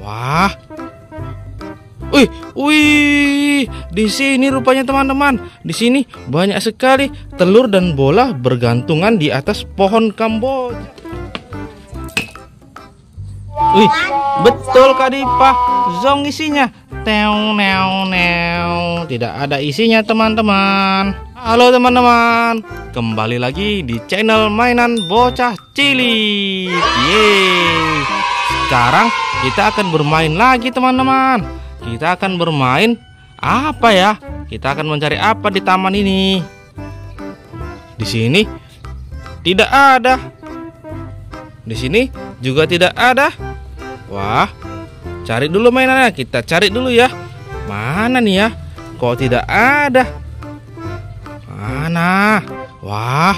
Wah. Wih, di sini rupanya teman-teman. Di sini banyak sekali telur dan bola bergantungan di atas pohon Kamboja. Wih, betul Kak Dipa. Zong isinya. Teong neong neong. Tidak ada isinya teman-teman. Halo teman-teman. Kembali lagi di channel mainan bocah cilik. Yeay. Sekarang kita akan bermain lagi teman-teman. Kita akan bermain apa ya? Kita akan mencari apa di taman ini? Di sini tidak ada. Di sini juga tidak ada. Wah, cari dulu mainannya. Kita cari dulu ya. Mana nih ya? Kok tidak ada? Mana? Wah.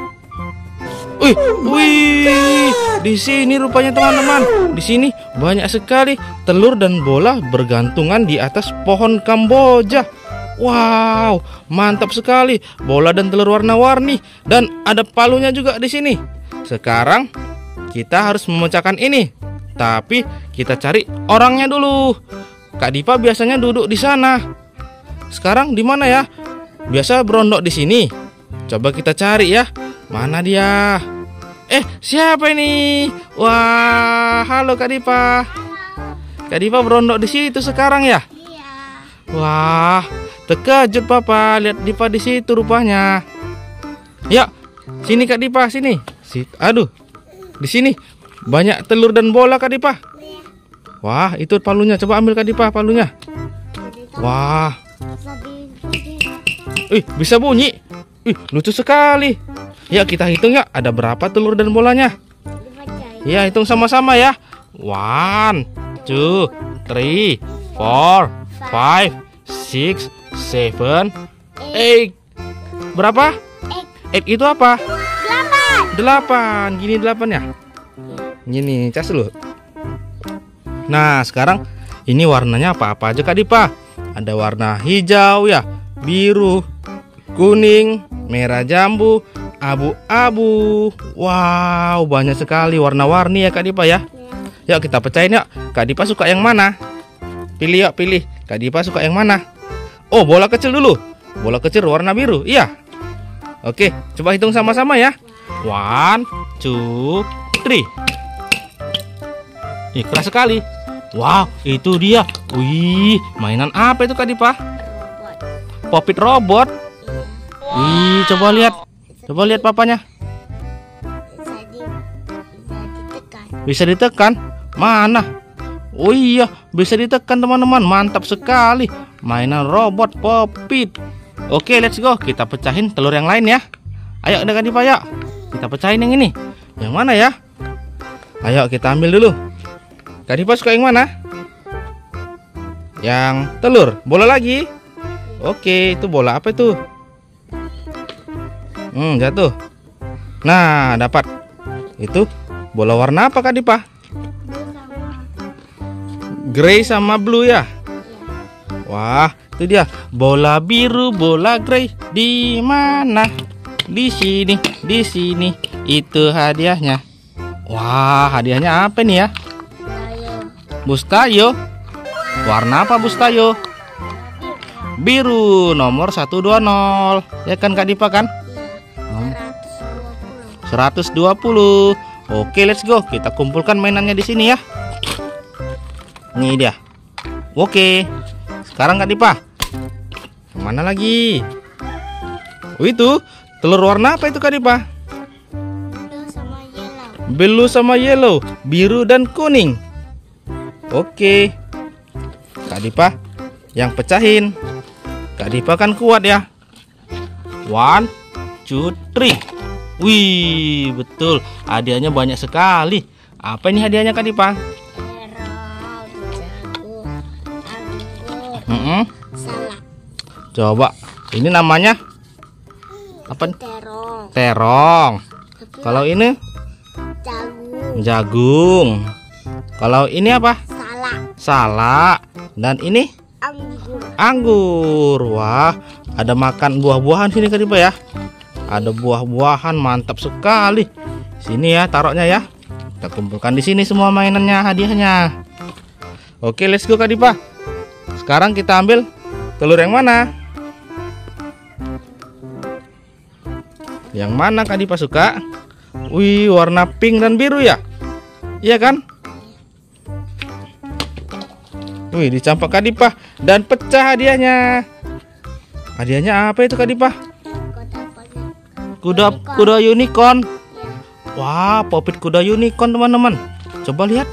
Wih, di sini rupanya teman-teman. Di sini banyak sekali telur dan bola bergantungan di atas pohon Kamboja. Wow, mantap sekali. Bola dan telur warna-warni dan ada palunya juga di sini. Sekarang kita harus memecahkan ini. Tapi kita cari orangnya dulu. Kak Dipa biasanya duduk di sana. Sekarang di mana ya? Biasa berondok di sini. Coba kita cari ya. Mana dia? Siapa ini? Wah, halo Kak Dipa. Kak Dipa berondok di situ sekarang ya? Iya. Wah, terkejut Papa. Lihat Dipa di situ rupanya. Ya, sini Kak Dipa, sini. Aduh, di sini banyak telur dan bola Kak Dipa. Wah, itu palunya. Coba ambil Kak Dipa palunya. Wah. Bisa bunyi. Lucu sekali. Ya, kita hitung ya. Ada berapa telur dan bolanya? Ya, hitung sama-sama ya. 1, 2, 3, 4, 5, 6, 7, 8. Berapa? 8 itu apa? 8. Gini 8 ya? Gini, cas dulu. Nah, sekarang ini warnanya apa-apa aja Kak Dipa? Ada warna hijau ya, biru, kuning, merah jambu, abu-abu. Wow, banyak sekali warna-warni ya Kak Dipa ya. Yuk kita pecahin yuk. Kak Dipa suka yang mana? Pilih yuk, pilih. Kak Dipa suka yang mana? Oh, bola kecil dulu. Bola kecil warna biru. Iya. Oke, coba hitung sama-sama ya. 1, 2, 3. Keras sekali. Wow, itu dia. Wih, mainan apa itu Kak Dipa? Popit robot. Wih, coba lihat. Coba lihat papanya. Bisa ditekan. Mana? Oh iya, bisa ditekan teman-teman. Mantap sekali. Mainan robot Popit. Oke, let's go. Kita pecahin telur yang lain ya. Ayo Kak Dipa, yuk. Kita pecahin yang ini. Yang mana ya? Ayo kita ambil dulu. Kak Dipa suka yang mana? Yang telur. Bola lagi. Oke, itu bola apa itu? Jatuh. Nah, dapat. Itu bola warna apa Kak Dipa? Grey sama blue ya? Wah, itu dia. Bola biru, bola grey. Di mana? Di sini, di sini. Itu hadiahnya. Wah, hadiahnya apa nih ya? Bustayo. Warna apa Bustayo? Biru, nomor 120. Ya kan Kak Dipa kan? 120. Oke, let's go. Kita kumpulkan mainannya di sini ya. Ini dia. Oke. Sekarang Kak Dipa. Mana lagi? Itu telur warna apa itu Kak Dipa? Blue sama yellow. Biru dan kuning. Oke. Kak Dipa yang pecahin. Kak Dipa kan kuat ya. 1, 2, 3. Wih, betul. Hadiahnya banyak sekali. Apa ini hadiahnya Kak Dipa? Salah. Coba. Ini namanya apa? Terong. Terong. Kalau ini Jagung. jagung. Kalau ini apa? Salak. Dan ini anggur. Wah, ada makan buah-buahan sini Kak Dipa ya. Ada buah-buahan, mantap sekali. Sini ya, taruhnya ya. Kita kumpulkan di sini semua mainannya, hadiahnya. Oke, let's go Kak Dipa. Sekarang kita ambil telur yang mana? Yang mana Kak Dipa suka? Wih, warna pink dan biru ya? Iya kan? Wih, dicampak Kak Dipa dan pecah hadiahnya. Hadiahnya apa itu Kak Dipa? Kuda unicorn. Wah, popit kuda unicorn teman-teman. Coba lihat.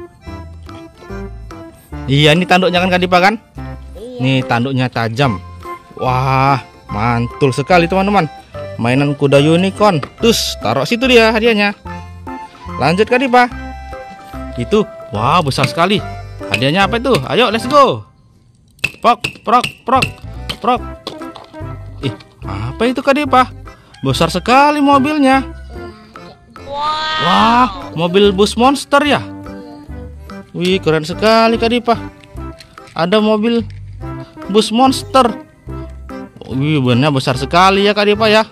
Iya, ini tanduknya kan Kak Dipa kan? Nih, tanduknya tajam. Wah, mantul sekali teman-teman. Mainan kuda unicorn. Terus taruh situ dia hadiahnya. Lanjut Kak Dipa. Itu, wah besar sekali. Hadiahnya apa itu? Ayo, let's go. Prok, prok, prok, prok. Apa itu Kak Dipa? Besar sekali mobilnya. Wah, mobil bus monster ya? Wih, keren sekali Kak Dipa. Ada mobil bus monster. Wih, benar besar sekali ya Kak Dipa ya.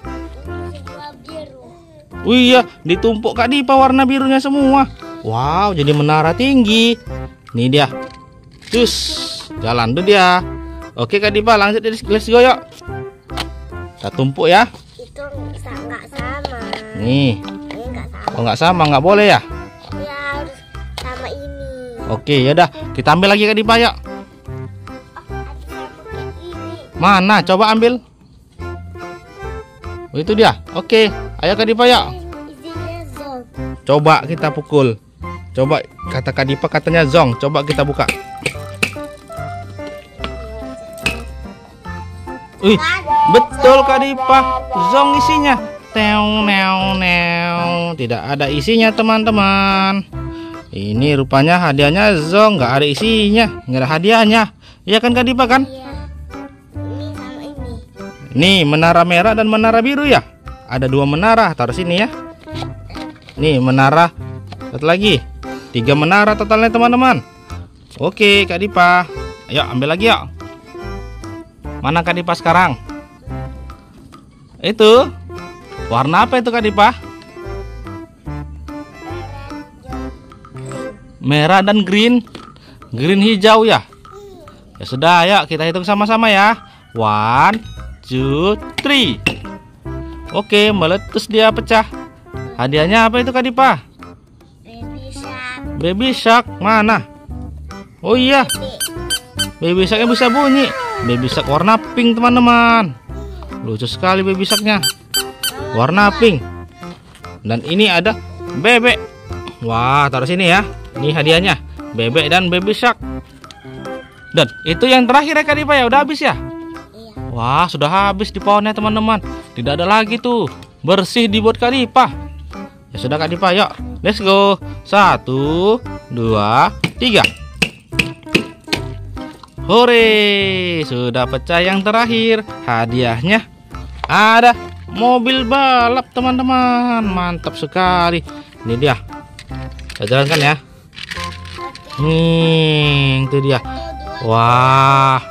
Wih ya, ditumpuk Kak Dipa warna birunya semua. Wow, jadi menara tinggi. Nih dia. Cus, jalan tuh dia. Oke Kak Dipa, lanjut, let's go yuk. Kita tumpuk ya. Itu nggak sama. Nih. Ini nggak sama. Oh, nggak sama, nggak boleh ya? Ya harus sama ini. Oke, yaudah, kita ambil lagi Kak Dipa yuk. Ini. Mana? Coba ambil. Oh, itu dia. Oke, ayo Kak Dipa yuk. Isinya zong. Coba kita pukul. Coba kata Kak Dipa katanya zong. Coba kita buka. Wih, betul Kak Dipa. Zong isinya. Teong neong neong. Tidak ada isinya teman-teman. Ini rupanya hadiahnya zong. Nggak ada isinya. Nggak ada hadiahnya. Iya kan Kak Dipa kan? Iya. Ini sama ini. Nih, menara merah dan menara biru ya. Ada 2 menara, taruh sini ya. Nih, menara. Satu lagi. 3 menara totalnya teman-teman. Oke Kak Dipa. Ayo ambil lagi yuk. Mana Kak Dipa sekarang? Itu. Warna apa itu Kak Dipa? Merah dan green. Green hijau ya. Ya sudah, ayo kita hitung sama-sama ya. 1, 2, 3. Oke, meletus dia pecah. Hadiahnya apa itu Kak Dipa? Baby shark. Baby shark mana? Oh iya, baby sharknya bisa bunyi. Baby shark warna pink teman-teman. Lucu sekali baby sharknya. Warna pink. Dan ini ada bebek. Wah, taruh sini ya. Ini hadiahnya, bebek dan baby shark. Dan itu yang terakhir ya Kak Dipa ya. Udah habis ya? Iya. Wah, sudah habis di pohonnya teman-teman. Tidak ada lagi tuh. Bersih dibuat Kak Dipa. Ya sudah Kak Dipa, yuk. Let's go. 1, 2, 3. Hore, sudah pecah yang terakhir. Hadiahnya ada mobil balap teman-teman. Mantap sekali. Ini dia. Saya jalankan ya. Nih, itu dia. Wah.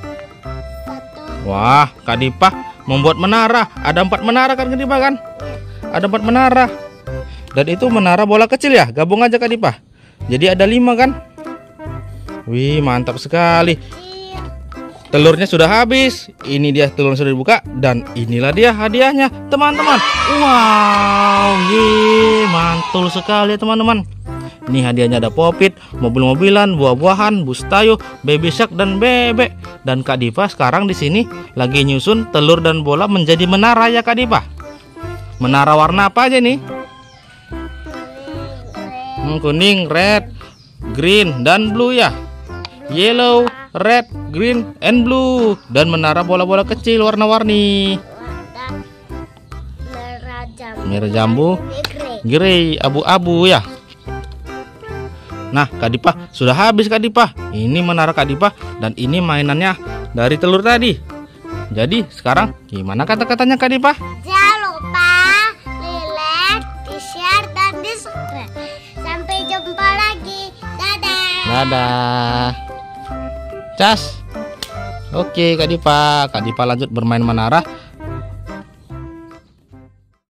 Wah, Kak Dipa membuat menara. Ada 4 menara kan Kak Dipa kan? Ada 4 menara. Dan itu menara bola kecil ya. Gabung aja Kak Dipa. Jadi ada 5 kan? Wih, mantap sekali. Telurnya sudah habis. Ini dia telur sudah dibuka. Dan inilah dia hadiahnya teman-teman. Wow, mantul sekali teman-teman. Ini hadiahnya ada popit, mobil-mobilan, buah-buahan, bus tayo, baby shark dan bebek. Dan Kak Dipa sekarang di sini lagi nyusun telur dan bola menjadi menara ya Kak Dipa. Menara warna apa aja nih? Kuning, red, green dan blue ya. Yellow, red, green, and blue. Dan menara bola-bola kecil warna-warni. Merah jambu, grey, abu-abu ya. Nah, Kak Dipa sudah habis Kak Dipa. Ini menara Kak Dipa dan ini mainannya dari telur tadi. Jadi sekarang gimana kata-katanya Kak Dipa? Jangan lupa like, di-share, dan di-subscribe. Sampai jumpa lagi. Dadah. Dadah. Cas. Oke Kak Dipa lanjut bermain menara.